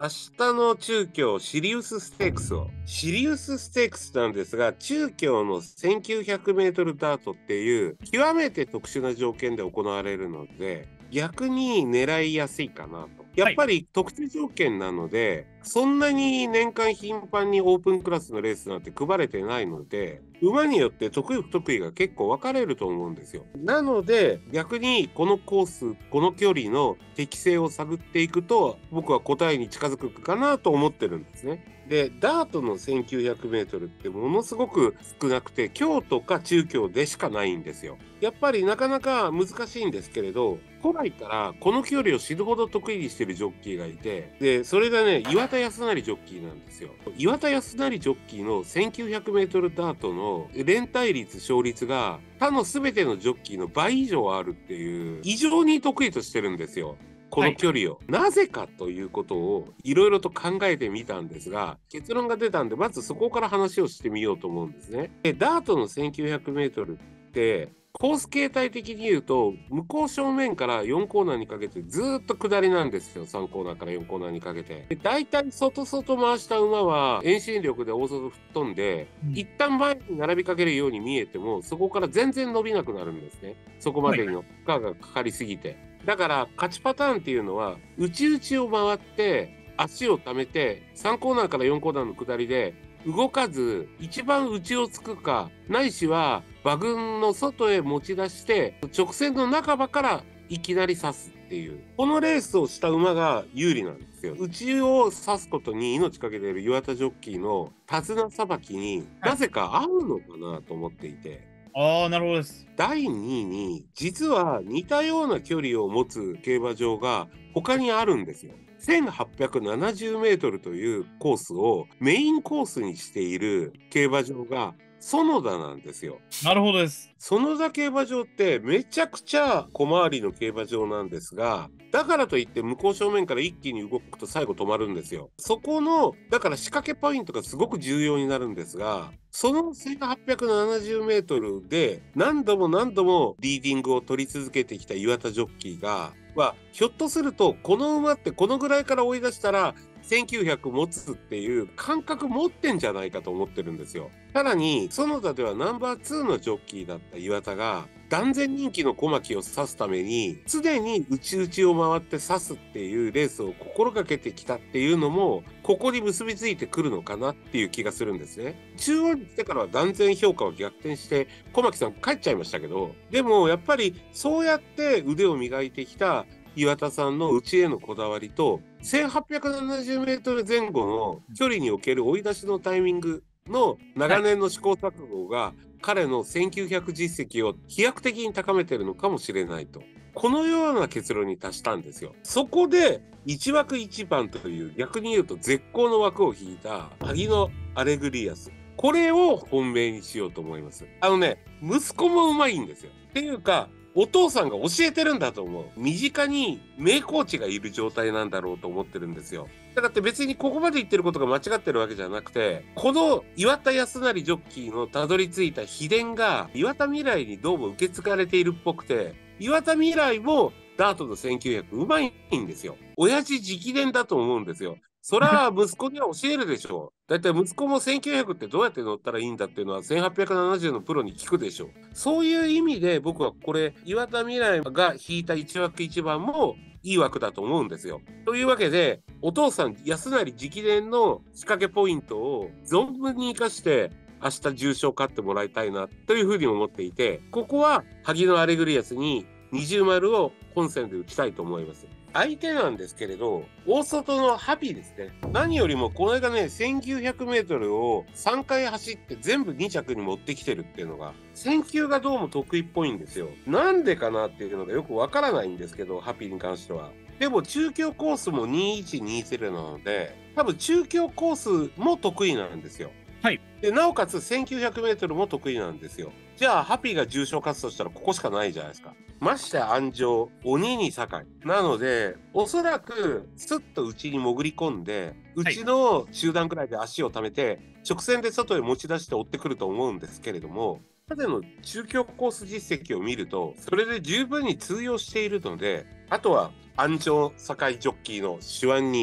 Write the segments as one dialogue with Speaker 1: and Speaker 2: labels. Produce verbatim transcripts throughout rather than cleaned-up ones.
Speaker 1: 明日の中京シリウスステークスを。シリウスステークスなんですが、中京のせんきゅうひゃくメートルダートっていう極めて特殊な条件で行われるので、逆に狙いやすいかなと。やっぱり特殊条件なので、そんなに年間頻繁にオープンクラスのレースなんて組まれてないので、馬によって得意不得意が結構分かれると思うんですよ。なので、逆にこのコース、この距離の適性を探っていくと、僕は答えに近づくかなと思ってるんですね。で、ダートのせんきゅうひゃくメートルってものすごく少なくて、京都か中京でしかないんですよ。やっぱりなかなか難しいんですけれど、古来からこの距離を知るほど得意にしてるジョッキーがいて、で、それがね、岩田康成ジョッキーなんですよ。岩田康成ジョッキーのせんきゅうひゃくメートルダートの連帯率、勝率が他の全てのジョッキーの倍以上あるっていう、異常に得意としてるんですよ。この距離を、はい、なぜかということをいろいろと考えてみたんですが、結論が出たんで、まずそこから話をしてみようと思うんですね。で、ダートのせんきゅうひゃくメートルってコース形態的に言うと、向こう正面からよんコーナーにかけてずっと下りなんですよ。さんコーナーからよんコーナーにかけて。で、大体外外回した馬は遠心力で大外吹っ飛んで、うん、一旦前に並びかけるように見えても、そこから全然伸びなくなるんですね。そこまでの負荷がかかりすぎて。はい、だから勝ちパターンっていうのは、内々を回って足を溜めてさんコーナーからよんコーナーの下りで動かず一番内をつくか、ないしは馬群の外へ持ち出して直線の半ばからいきなり刺すっていう、このレースをした馬が有利なんですよ。内を刺すことに命かけている岩田ジョッキーの手綱さばきになぜか合うのかなと思っていて、
Speaker 2: ああ、なるほどです。
Speaker 1: だいにいに実は似たような距離を持つ競馬場が他にあるんですよ。せんはっぴゃくななじゅうメートルというコースをメインコースにしている競馬場が園田なんですよ。
Speaker 2: なるほどです。
Speaker 1: 園田競馬場ってめちゃくちゃ小回りの競馬場なんですが、だからといって向こう正面から一気に動くと最後止まるんですよ。そこの、だから仕掛けポイントがすごく重要になるんですが、そのせんはっぴゃくななじゅうメートルで何度も何度もリーディングを取り続けてきた岩田ジョッキーが、はひょっとするとこの馬ってこのぐらいから追い出したらせんきゅうひゃく持つっていう感覚持ってんじゃないかと思ってるんですよ。さらに園田ではナンバーツーのジョッキーだった岩田が断然人気の小牧を指すために常に内々を回って指すっていうレースを心がけてきたっていうのもここに結びついてくるのかなっていう気がするんですね。中央に来てからは断然評価は逆転して小牧さん帰っちゃいましたけど、でもやっぱりそうやって腕を磨いてきた岩田さんの内へのこだわりとせんはっぴゃくななじゅうメートル前後の距離における追い出しのタイミングの長年の試行錯誤が彼のせんきゅうひゃく実績を飛躍的に高めているのかもしれないと、このような結論に達したんですよ。そこでいち枠いちばんという逆に言うと絶好の枠を引いた萩野アレグリアス、これを本命にしようと思います。あのね、息子もうまいんですよ。っていうかお父さんが教えてるんだと思う。身近に名コーチがいる状態なんだろうと思ってるんですよ。だって別にここまで言ってることが間違ってるわけじゃなくて、この岩田康成ジョッキーのたどり着いた秘伝が岩田未来にどうも受け継がれているっぽくて、岩田未来もダートのせんきゅうひゃくうまいんですよ。親父直伝だと思うんですよ。そりゃ息子には教えるでしょう。だいたい息子もせんきゅうひゃくってどうやって乗ったらいいんだっていうのはせんはっぴゃくななじゅうのプロに聞くでしょう。そういう意味で僕はこれ岩田未来が引いたいち枠いちばんもいい枠だと思うんですよ。というわけでお父さん安成直伝の仕掛けポイントを存分に生かして明日重賞勝ってもらいたいなというふうに思っていて、ここは萩野アレグリアスに二重丸を本戦で打ちたいと思います。相手なんですけれど、大外のハピーですね。何よりもこれがね、せんきゅうひゃくメートルをさんかい走って全部に着に持ってきてるっていうのが、選球がどうも得意っぽいんですよ。なんでかなっていうのがよくわからないんですけど、ハピーに関しては。でも中京コースもにいちにゼロなので、多分中京コースも得意なんですよ。
Speaker 2: はい。
Speaker 1: で、なおかつせんきゅうひゃくメートルも得意なんですよ。じゃあ、ハピーが重賞勝つとしたらここしかないじゃないですか。まして安城、鬼に酒井。なので、おそらくスッと内に潜り込んで、内の中段くらいで足を溜めて、直線で外へ持ち出して追ってくると思うんですけれども、彼の中京コース実績を見ると、それで十分に通用しているので、あとは安城酒井ジョッキーの手腕に期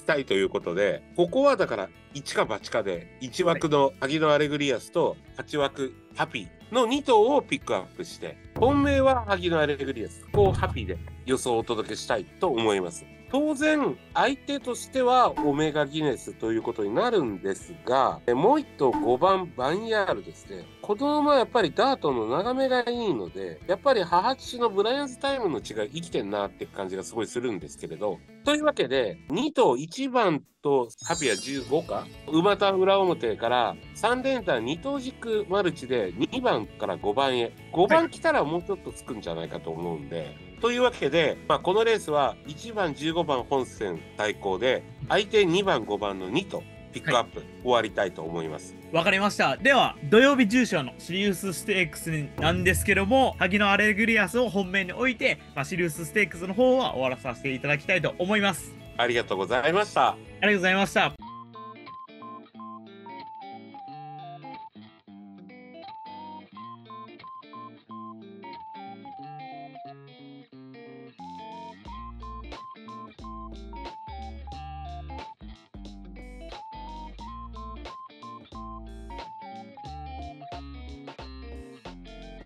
Speaker 1: したいということで、ここはだから一か八かでいち枠の萩野アレグリアスとはち枠ハピーのに頭をピックアップして、本命は萩野アレグリアス、ここをハピーで予想をお届けしたいと思います。当然相手としてはオメガギネスということになるんですが、もう一頭ごばんバンヤールですね。この馬はやっぱりダートの眺めがいいので、やっぱり母父のブライアンズタイムの違い生きてんなって感じがすごいするんですけれど、というわけでに頭いちばんとハピはじゅうごか、馬単裏表からさん連単に頭軸マルチでにばんからごばんへ、ごばん来たらもうちょっとつくんじゃないかと思うんで、というわけで、まあ、このレースはいちばんじゅうごばん本戦対抗で、相手にばんごばんのにとピックアップ、はい、終わりたいと思います。
Speaker 2: わかりました。では土曜日重賞のシリウスステークスなんですけども、萩野アレグリアスを本命に置いて、まあ、シリウスステークスの方は終わらさせていただきたいと思います。
Speaker 1: ありがとうございました。あ
Speaker 2: りがとうございました。